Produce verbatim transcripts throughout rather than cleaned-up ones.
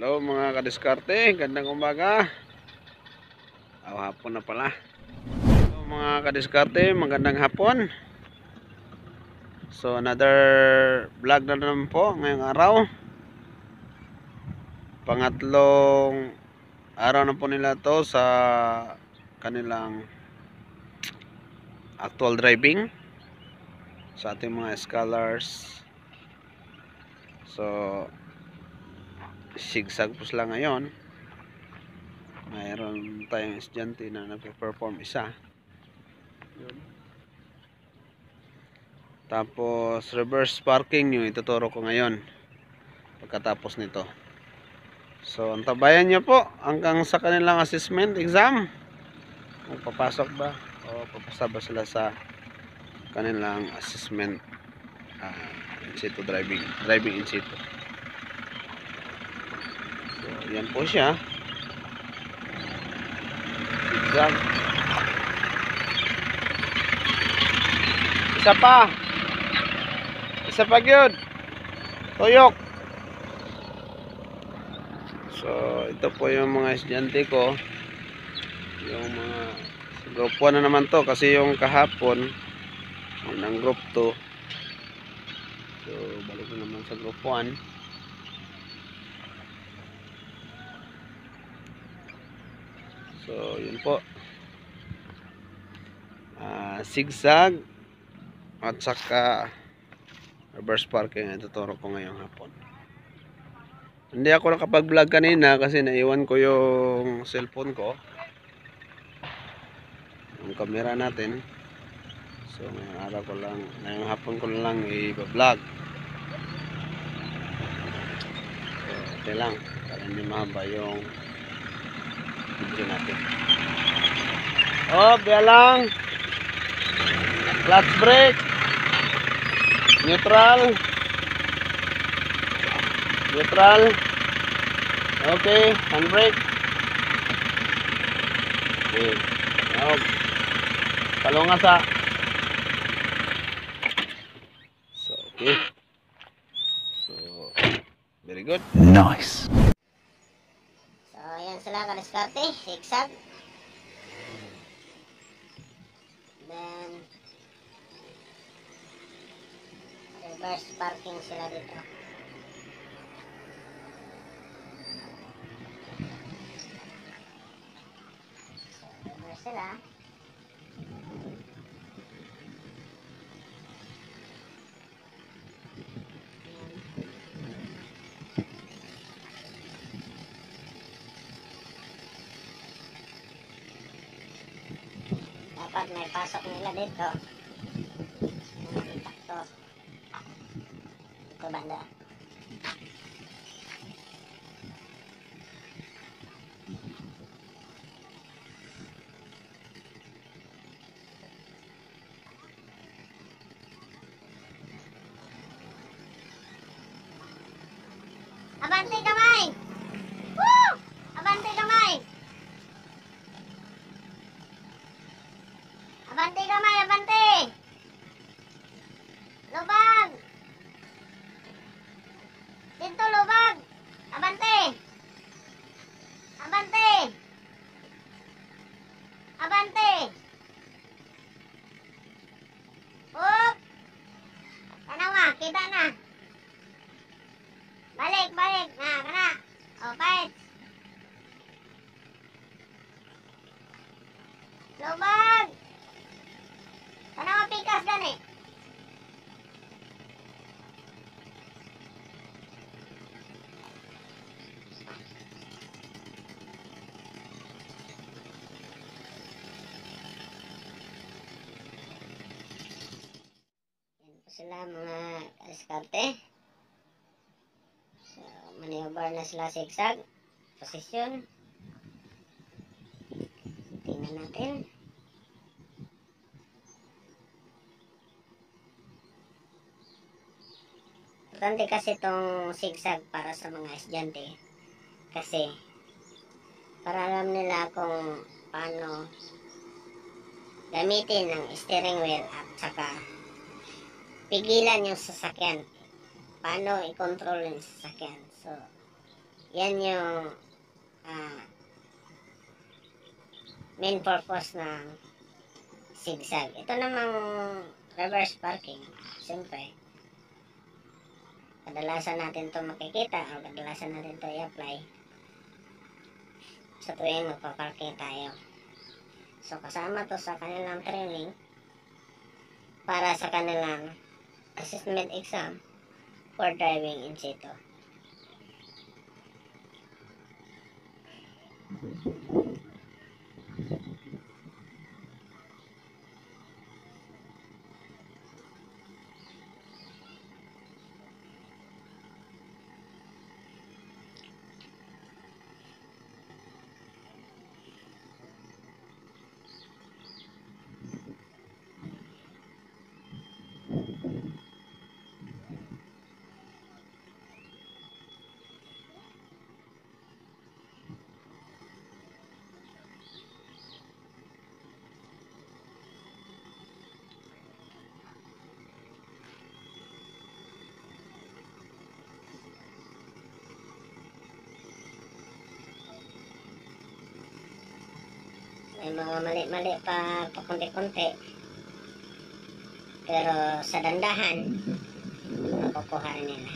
Hello mga kadiskarte, gandang umaga. O, hapon na pala. Hello mga kadiskarte, magandang hapon. So another vlog na naman po ngayong araw. Pangatlong araw na po nila to sa kanilang actual driving sa ating mga scholars. So sigsag po sila ngayon. Mayroon tayong estudyante na nagpe-perform isa. Yun. Tapos reverse parking yung ituturo ko ngayon pagkatapos nito. So antabayan nyo po hanggang sa kanilang assessment exam kung papasok ba o papasa ba sila sa kanilang assessment uh, in situ driving driving in situ. So yan po siya. Exam. Isa pa. Isa pa gyud. Tuyok. So, ito po yung mga estudyante ko. Yung mga group one na naman to kasi yung kahapon ng group two. So, balik na naman sa group one. So, yun po. Uh, zigzag at saka reverse parking ang tuturo ko ngayong hapon. Hindi ako nakapag-vlog kanina kasi naiwan ko yung cellphone ko, yung camera natin. So ngayong araw ko lang, ngayong hapon ko lang i-vlog. So okay lang para hindi mahaba yung video natin. Oh, biya lang. Clutch brake, neutral, neutral, okay, handbrake, okay, now, palungasa, so okay, so very good, nice. So ayan sila kadiskarte, zigzag, then reverse parking sila dito. So reverse sila. Dapat may pasok nila dito. Ito. Ito banda. Abante kamay! Woo! Abante kamay! Abante kamay, abante! Lubag! Dito lubag! Abante! Abante! Abante! Up! Tanawa, kita na! Balik, balik! Na, kana! O, fight! Lubag! Tanawa, pikas gani! Sila mga kadiskarte. So, maneuver na sila zigzag. Posisyon. Tingnan natin. Importante kasi itong zigzag para sa mga estudyante. Kasi, para alam nila kung paano gamitin ang steering wheel at saka pigilan yung sasakyan. Paano i-control yung sasakyan. So, yan yung ah, main purpose ng zigzag. Ito namang reverse parking, siyempre kadalasan natin to makikita o kadalasan natin to i-apply sa tuwing magpa-parking tayo. So kasama to sa kanilang training para sa kanilang assessment exam for driving in situ. May mga mali-mali pa pakunti-kunti, pero sa dandahan makukuha rin nila.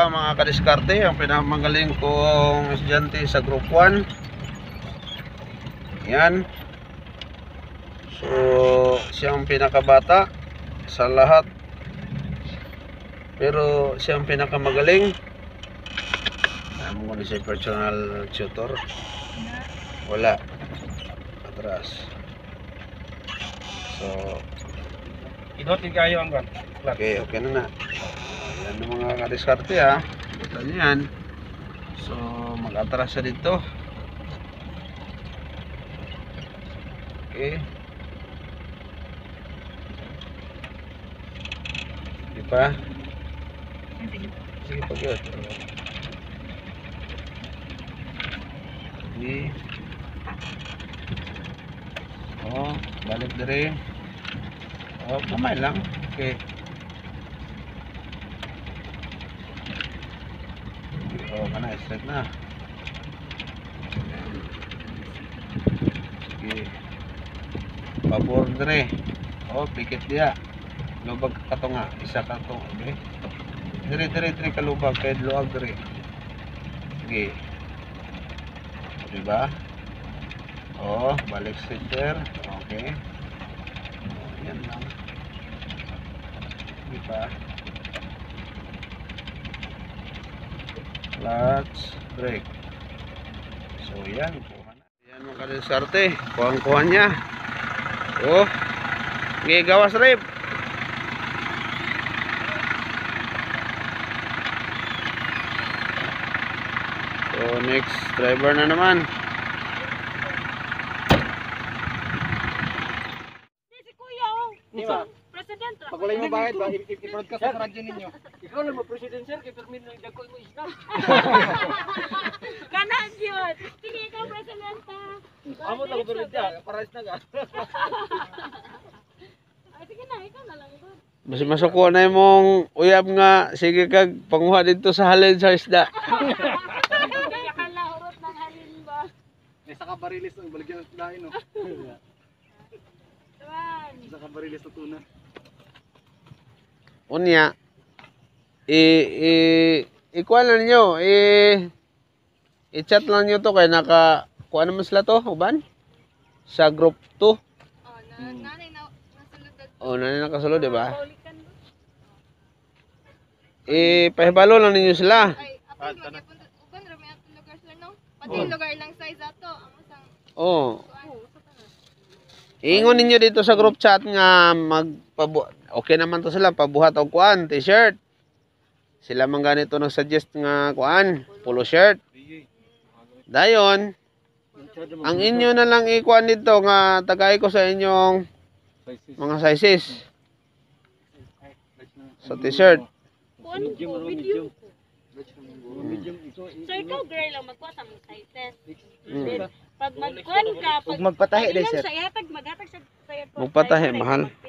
ba mga kadiskarte, ang pinamagaling kong estudyante sa group one. Yan. So, siyang pinakabata sa lahat. Pero siyang pinakamagaling. Alam ko na siya personal tutor. Wala. Atras. So, Idotin kayo ang kan. okay, okay na na. Yan ang mga kadiskarte ha. Kita niyo yan. So, mag-atras siya dito. Okay. Di ba? Sige, pag-yot. Okay. Oh, balik dire. Oh, kamay lang. Okay. Oh, kana straight na. Sige. Pabor dire. Oh, pikit dia. Lubag ka to nga, isa ka to, okay? Dire dire dire ka lubag kay luag dire. Sige. Di ba? Oh, balik center. Okay. Oh, yan lang. Di ba? Clutch, brake. So, yan. Kuha na. Yan mga kadiskarte. Kuhang-kuha niya. Oh. Okay, gawas rip. So, next driver na naman. Si Kuya, oh. Di ba? President. Pag wala yung bayad ba, i-broadcast sa radyo ninyo. Ikaw lang mo-president sir, kay Fermin na dagko mo isda. Ganas yun. Sige, ikaw, Presidenta. Amo lang ko rin dyan, paras na ka. Ay, sige na, ikaw na lang. Ikaw. Mas masuko na yung uyab nga. Sige kag panguha dito sa halin sa isda. Kaya ka lahurot ng halin ba? May saka barilis ng baligyan ng lain, no? Tuwan. Saka barilis na tuna. Unya. I i ikuha lang nyo. I i-chat lang nyo to kay naka kuha naman sila to, uban? Sa group two. Oh, na, nanay na, nasulod na. O, nani nakasulod, di ba? Baulikan mo. Ipahibalo lang ninyo sila. Ay, apay mo gyapon uban ra may atong lugar sila no. Pati Oh. lugar lang size ato ang usang Oo. Oo, sa tanan. Iingon ninyo dito sa group chat nga magpabu okay naman to sila pabuhat og kuan, t-shirt. Sila man ganito nag-suggest nga kuan, polo shirt. Dayon, ang inyo na lang ikuan dito nga tagay ko sa inyong mga sizes sa t-shirt. Kuan ko, video ko. So, ikaw, girl, lang magkuha sa mga sizes. Mm. Pag magkuhan ka, pag Huwag magpatahi, pag ilan sir. siya, ihatag, maghatag siya sa airport. Magpatahi, Tayo, mahal.